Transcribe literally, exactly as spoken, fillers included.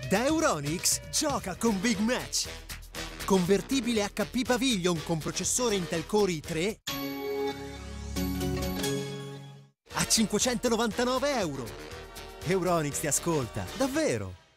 Da Euronics gioca con Big Match. Convertibile H P Pavilion con processore Intel Core i tre a cinquecentonovantanove euro. Euronics ti ascolta, davvero!